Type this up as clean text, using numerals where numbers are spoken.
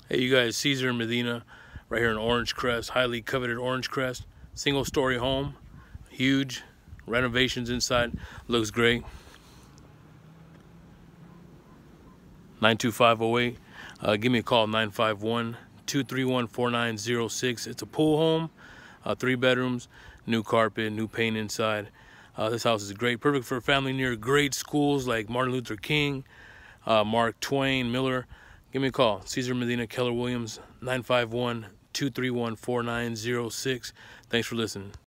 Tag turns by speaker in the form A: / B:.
A: Hey, you guys, Cesar Medina, right here in Orangecrest, highly coveted Orangecrest. Single-story home, huge, renovations inside, looks great. 92508. Give me a call, 951-231-4906. It's a pool home, 3 bedrooms, new carpet, new paint inside. This house is great, perfect for a family near great schools like Martin Luther King, Mark Twain, Miller. Give me a call, Cesar Medina, Keller Williams, 951-231-4906. Thanks for listening.